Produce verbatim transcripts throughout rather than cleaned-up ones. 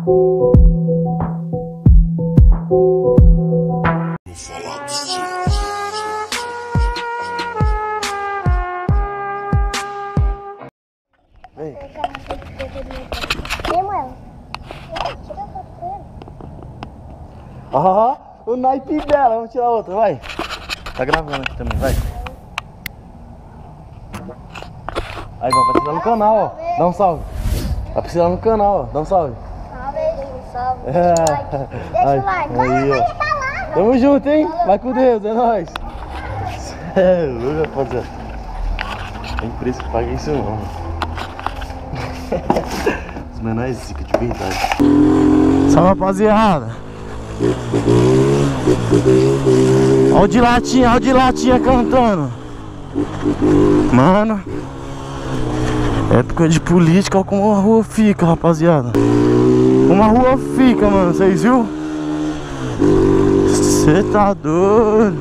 Vem. Ó, oh, o naipe dela, vamos tirar outra, vai. Tá gravando aqui também, vai. Aí, vai precisar no canal, ó. Dá um salve. Vai precisar no canal, ó. Dá um salve. Salve, salve. É. Deixa o like. Aí, ó. Tamo junto, hein? Vai com Deus, é nóis. É louco, rapaziada. Tem preço que paga isso não. Os menores zica de verdade. Salve, rapaziada. Olha o de latinha, olha o de latinha cantando. Mano, época de política, olha como a rua fica, rapaziada. Como a rua fica, mano, vocês viu? Cê tá doido.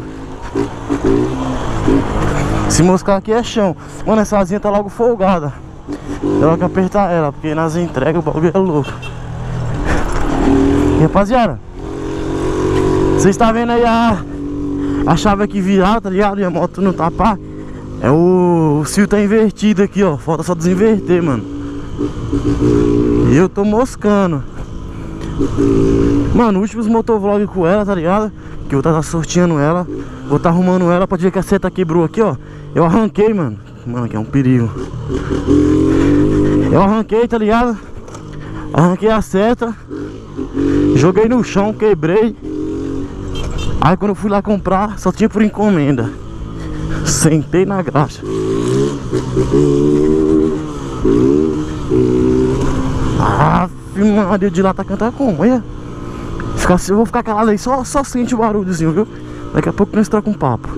Se moscar aqui é chão. Mano, essa asinha tá logo folgada. Tem que apertar ela, porque nas entregas o bagulho é louco. E, rapaziada, vocês estão vendo aí a, a chave aqui virada, tá ligado? E a moto não tapar. É o, o cio tá invertido aqui, ó. Falta só desinverter, mano. E eu tô moscando. Mano, últimos motovlog com ela, tá ligado? Que eu tava sorteando ela. Vou tá arrumando ela. Pode ver que a seta quebrou aqui, ó. Eu arranquei, mano. Mano, aqui é um perigo. Eu arranquei, tá ligado? Arranquei a seta. Joguei no chão, quebrei. Aí quando eu fui lá comprar, só tinha por encomenda. Sentei na graxa. Ah, Maria, de lá tá cantando como? Olha. Ficar, eu vou ficar calado aí, só, só sente o barulhozinho, viu? Daqui a pouco nós trocamos um papo.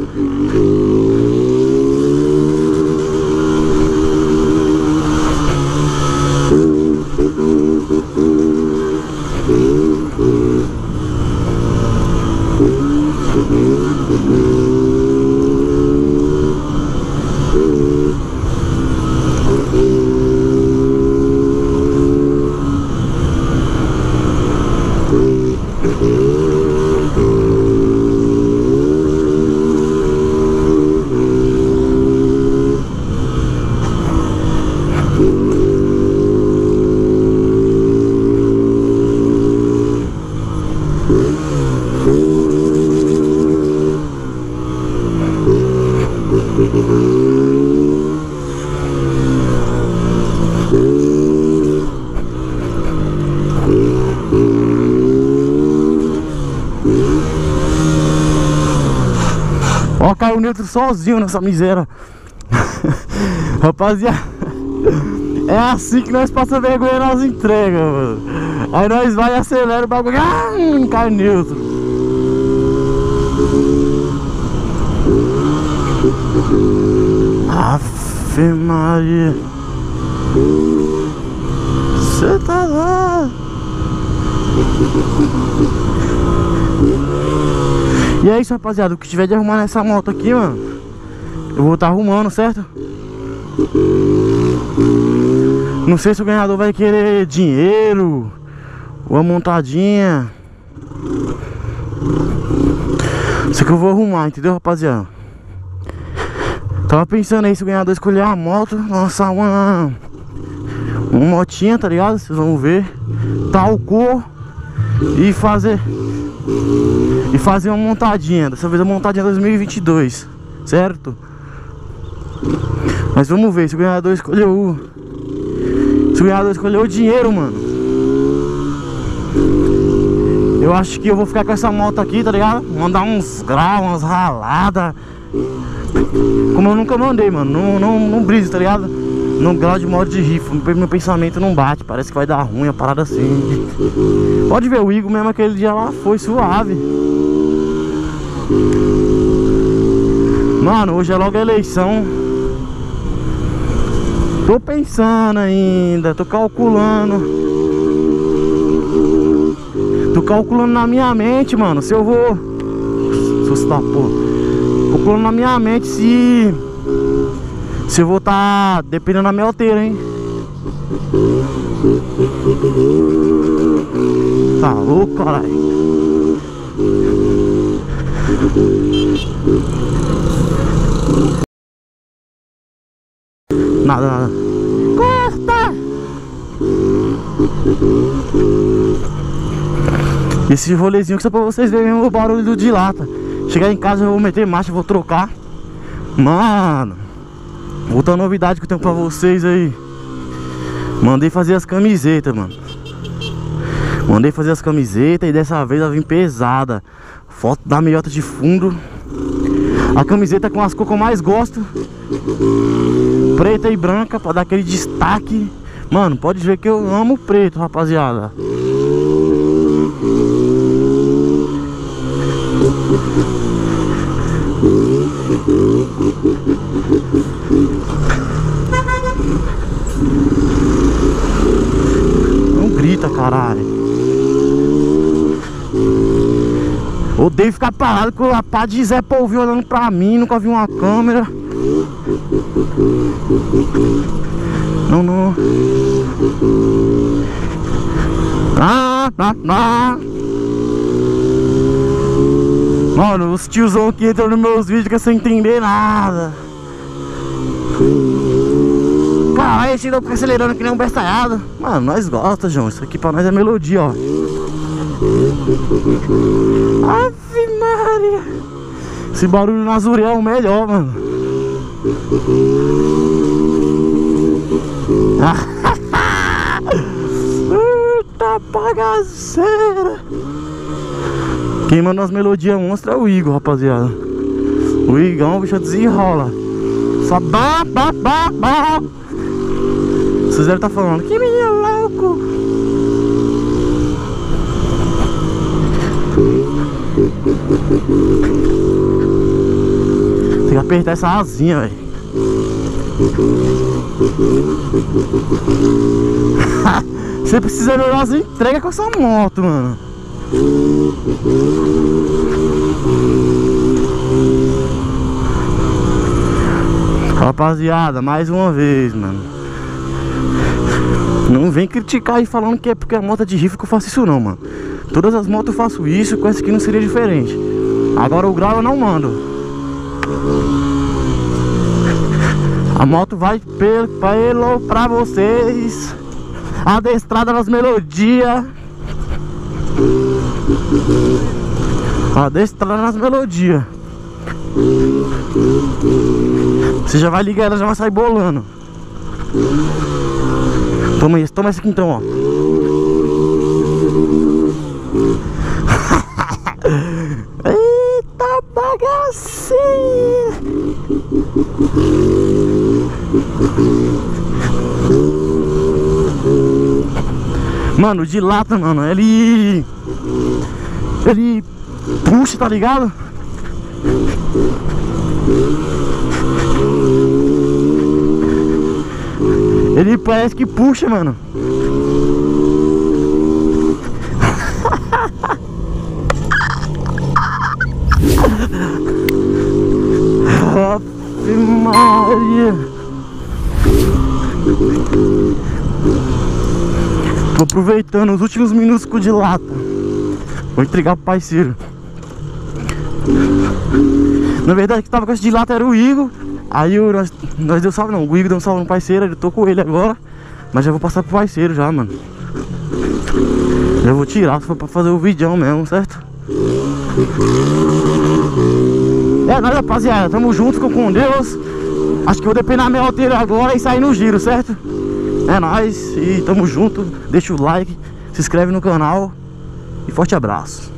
Ó, caiu o neutro sozinho nessa miséria. Rapaziada, é assim que nós passamos vergonha nas entregas, mano. Aí nós vai e acelera o bagulho. Ah, não cai neutro. Afe Maria. Cê tá lá. E é isso, rapaziada. O que tiver de arrumar nessa moto aqui, mano, eu vou estar tá arrumando, certo? Não sei se o ganhador vai querer dinheiro ou a montadinha. Isso que eu vou arrumar, entendeu, rapaziada? Tava pensando aí se o ganhador escolher a moto, lançar uma Uma motinha, tá ligado? Vocês vão ver. Tal cor. E fazer E fazer uma montadinha. Dessa vez a montadinha dois mil e vinte e dois, certo? Mas vamos ver se o ganhador escolheu o Se o ganhador escolheu o dinheiro, mano. Eu acho que eu vou ficar com essa moto aqui, tá ligado? Mandar uns graus, umas raladas. Como eu nunca mandei, mano. Não, não, não brise, tá ligado? No grau de modo de rifle. Meu pensamento não bate. Parece que vai dar ruim, a parada assim. Pode ver, o Igor mesmo aquele dia lá foi suave. Mano, hoje é logo a eleição. Tô pensando ainda. Tô calculando. Tô calculando na minha mente, mano, se eu vou Assustar, porra. Calculando na minha mente se Se eu vou tá dependendo da minha alteira, hein. Tá louco, caralho. Nada, nada. Corta! Esse rolezinho que só pra vocês verem o barulho do de lata. Chegar em casa eu vou meter marcha, vou trocar. Mano, outra novidade que eu tenho pra vocês aí. Mandei fazer as camisetas, mano. Mandei fazer as camisetas e dessa vez ela vem pesada. Foto da meiota de fundo. A camiseta com as cores que eu mais gosto, preta e branca, pra dar aquele destaque. Mano, pode ver que eu amo preto, rapaziada. Não grita, caralho. Odeio ficar parado com a pá de Zé Polvinho olhando pra mim, nunca vi uma câmera. Não, não. Ah, ah, ah. Mano, os tiozão que entram nos meus vídeos que sem entender nada. Caralho, esse louco acelerando que nem um bestalhado. Mano, nós gosta, João. Isso aqui pra nós é melodia, ó. Ave Maria. Esse barulho na Zuriel é o melhor, mano. Eita bagaceira. Quem manda as melodias monstras é o Igor, rapaziada. O Igão, o bicho desenrola. Só bá, bá, bá, bá. Vocês devem estar falando, que menino louco. Tem que apertar essa asinha, velho. Você precisa melhorar as entregas com essa moto, mano. Rapaziada, mais uma vez, mano. Não vem criticar aí falando que é porque a moto é de rifle que eu faço isso não, mano. Todas as motos eu faço isso, com essa aqui não seria diferente. Agora o grau eu não mando. A moto vai pelo pra vocês. Adestrada nas melodias. Adestrada nas melodias. Você já vai ligar, ela já vai sair bolando. Toma isso, toma esse aqui então, ó. Eita bagaceira. Mano, de lata, mano, ele... Ele puxa, tá ligado? Ele parece que puxa, mano. Ave Maria. Tô aproveitando os últimos minutos com o de lata. Vou entregar pro parceiro. Na verdade, que tava com esse de lata era o Igor. Aí o, nós, nós deu salve, não, o Igor deu um salve no parceiro. Eu tô com ele agora, mas já vou passar pro parceiro já, mano. Já vou tirar, se for pra fazer o vídeo mesmo, certo? É nóis, rapaziada, tamo junto, ficam com Deus. Acho que eu vou depenar minha alteira agora e sair no giro, certo? É nóis, e tamo junto. Deixa o like, se inscreve no canal e forte abraço.